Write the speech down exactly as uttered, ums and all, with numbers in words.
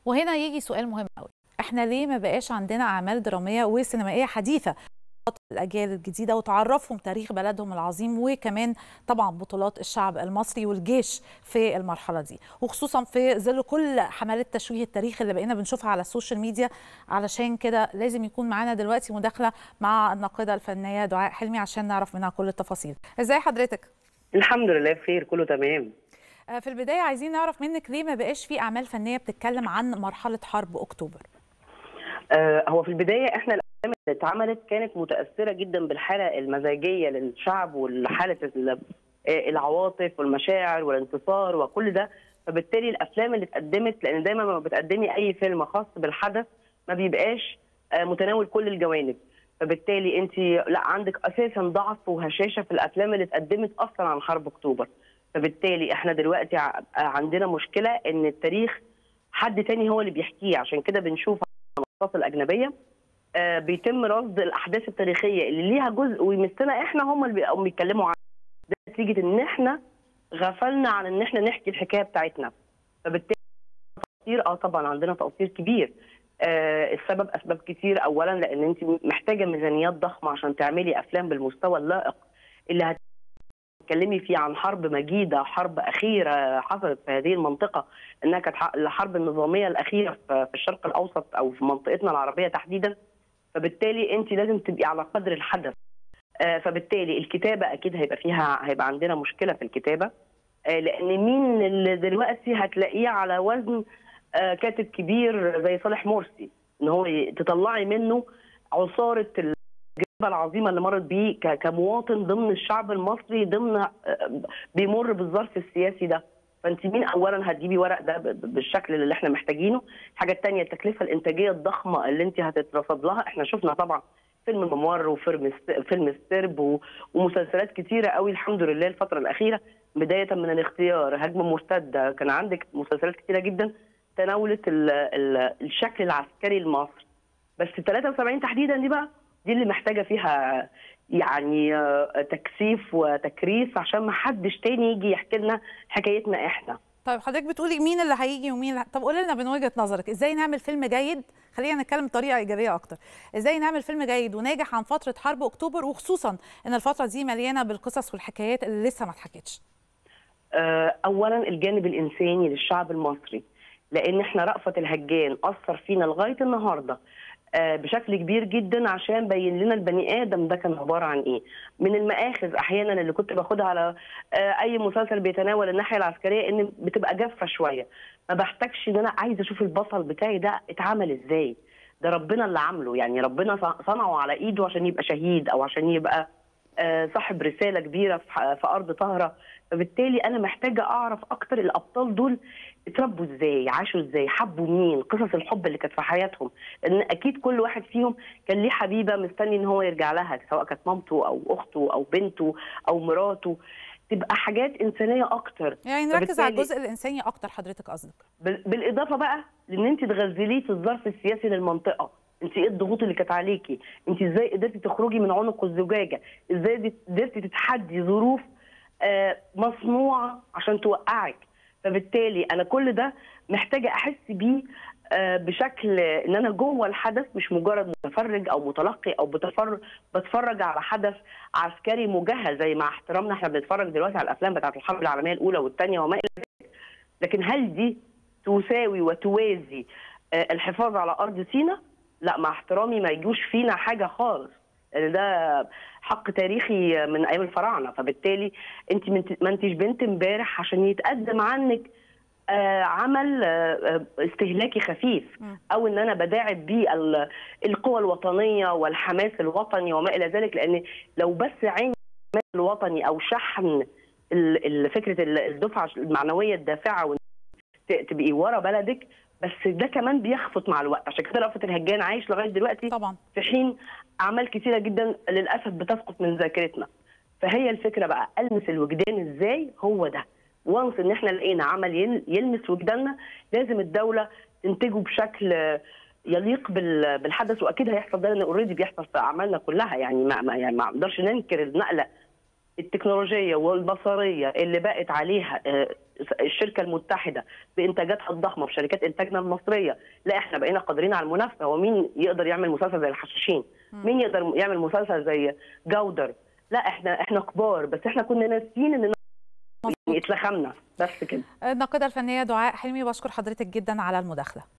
وهنا يجي سؤال مهم قوي، احنا ليه ما بقاش عندنا اعمال دراميه وسينمائيه حديثه الاجيال الجديده وتعرفهم تاريخ بلدهم العظيم، وكمان طبعا بطولات الشعب المصري والجيش في المرحله دي، وخصوصا في ظل كل حملات تشويه التاريخ اللي بقينا بنشوفها على السوشيال ميديا. علشان كده لازم يكون معانا دلوقتي مداخله مع الناقده الفنيه دعاء حلمي عشان نعرف منها كل التفاصيل. ازاي حضرتك؟ الحمد لله بخير، كله تمام. في البدايه عايزين نعرف منك ليه ما بقاش في اعمال فنيه بتتكلم عن مرحله حرب اكتوبر؟ آه هو في البدايه احنا الافلام اللي اتعملت كانت متاثره جدا بالحاله المزاجيه للشعب والحاله العواطف والمشاعر والانتصار وكل ده، فبالتالي الافلام اللي اتقدمت، لان دايما لما بتقدمي اي فيلم خاص بالحدث ما بيبقاش آه متناول كل الجوانب، فبالتالي انت لا عندك اساسا ضعف وهشاشه في الافلام اللي اتقدمت اصلا عن حرب اكتوبر. فبالتالي احنا دلوقتي عندنا مشكله ان التاريخ حد تاني هو اللي بيحكيه، عشان كده بنشوف المنصات الاجنبيه آه بيتم رصد الاحداث التاريخيه اللي ليها جزء ويمثلنا احنا هم اللي بيقوموا بيتكلموا عنها، ده نتيجه ان احنا غفلنا عن ان احنا نحكي الحكايه بتاعتنا. فبالتالي تقصير اه طبعا عندنا تقصير كبير. آه السبب اسباب كتير، اولا لان انت محتاجه ميزانيات ضخمه عشان تعملي افلام بالمستوى اللائق اللي هت تتكلمي فيه عن حرب مجيده، حرب اخيره حصلت في هذه المنطقه، انها كانت الحرب النظاميه الاخيره في الشرق الاوسط او في منطقتنا العربيه تحديدا. فبالتالي انت لازم تبقي على قدر الحدث. فبالتالي الكتابه اكيد هيبقى فيها هيبقى عندنا مشكله في الكتابه، لان مين اللي دلوقتي هتلاقيه على وزن كاتب كبير زي صالح مرسي ان هو تطلعي منه عصاره العظيمه اللي مرت بيه كمواطن ضمن الشعب المصري، ضمن بيمر بالظرف السياسي ده. فانت مين اولا هتجيبي ورق ده بالشكل اللي احنا محتاجينه؟ الحاجه الثانيه التكلفه الانتاجيه الضخمه اللي انت هتترصد لها. احنا شفنا طبعا فيلم الممر وفيلم فيلم السرب ومسلسلات كتيره قوي الحمد لله الفتره الاخيره، بدايه من الاختيار، هجمه مرتده، كان عندك مسلسلات كتيره جدا تناولت ال ال الشكل العسكري لمصر. بس ثلاثة وسبعين تحديدا دي بقى دي اللي محتاجه فيها يعني تكثيف وتكريس عشان ما حدش تاني يجي يحكي لنا حكايتنا احنا. طيب حضرتك بتقولي مين اللي هيجي ومين اللي... طب قولي لنا من وجهه نظرك ازاي نعمل فيلم جيد، خلينا نتكلم بطريقه ايجابيه اكتر، ازاي نعمل فيلم جيد وناجح عن فتره حرب اكتوبر، وخصوصا ان الفتره دي مليانه بالقصص والحكايات اللي لسه ما اتحكتش؟ اولا الجانب الانساني للشعب المصري، لان احنا رأفت الهجان اثر فينا لغايه النهارده بشكل كبير جدا عشان بين لنا البني ادم ده كان عباره عن ايه. من المآخذ احيانا اللي كنت باخدها على اي مسلسل بيتناول الناحيه العسكريه ان بتبقى جافه شويه، ما بحتاجش ان انا عايزه اشوف البطل بتاعي ده اتعمل ازاي، ده ربنا اللي عامله، يعني ربنا صنعه على ايده عشان يبقى شهيد او عشان يبقى صاحب رساله كبيره في ارض طاهره. فبالتالي انا محتاجه اعرف اكتر الابطال دول اتربوا ازاي، عاشوا ازاي، حبوا مين، قصص الحب اللي كانت في حياتهم، لان اكيد كل واحد فيهم كان ليه حبيبه مستني ان هو يرجع لها، سواء كانت مامته او اخته او بنته او مراته، تبقى حاجات انسانيه اكتر. يعني نركز على الجزء الانساني اكتر حضرتك قصدك؟ بالاضافه بقى لان انت تغزليه في الظرف السياسي للمنطقه، انت ايه الضغوط اللي كانت عليكي، انت ازاي قدرتي تخرجي من عنق الزجاجه، ازاي قدرتي تتحدي ظروف آه مصنوعه عشان توقعك. فبالتالي انا كل ده محتاجه احس بيه آه بشكل ان انا جوه الحدث، مش مجرد متفرج او متلقي او بتفرج بتفرج على حدث عسكري مجهز، زي مع احترامنا احنا بنتفرج دلوقتي على الافلام بتاعت الحرب العالميه الاولى والثانيه وما الى ذلك. لكن هل دي تساوي وتوازي آه الحفاظ على ارض سيناء؟ لا، مع احترامي ما يجوش فينا حاجه خالص، لان ده حق تاريخي من ايام الفراعنه. فبالتالي انت ما انتش بنت امبارح عشان يتقدم عنك آه عمل آه استهلاكي خفيف، او ان انا بداعب بيه القوى الوطنيه والحماس الوطني وما الى ذلك. لان لو بس عين الحماس الوطني او شحن فكره الدفعه المعنويه الدافعه تبقي ورا بلدك، بس ده كمان بيخفت مع الوقت. عشان كده رأفت الهجان عايش لغايه دلوقتي طبعا، في حين اعمال كثيره جدا للاسف بتسقط من ذاكرتنا. فهي الفكره بقى المس الوجدان ازاي، هو ده وانس ان احنا لقينا عمل يلمس وجداننا لازم الدوله تنتجه بشكل يليق بالحدث، واكيد هيحصل ده لان اوريدي بيحصل في اعمالنا كلها. يعني ما يعني ما نقدرش ننكر النقله التكنولوجيه والبصريه اللي بقت عليها الشركه المتحده بانتاجاتها الضخمه بشركات انتاجنا المصريه، لا احنا بقينا قادرين على المنافسه. هو مين يقدر يعمل مسلسل زي الحشاشين؟ مين يقدر يعمل مسلسل زي جودر؟ لا احنا احنا كبار، بس احنا كنا ناسيين ان اتلخمنا بس كده. الناقده الفنيه دعاء حلمي، بشكر حضرتك جدا على المداخله.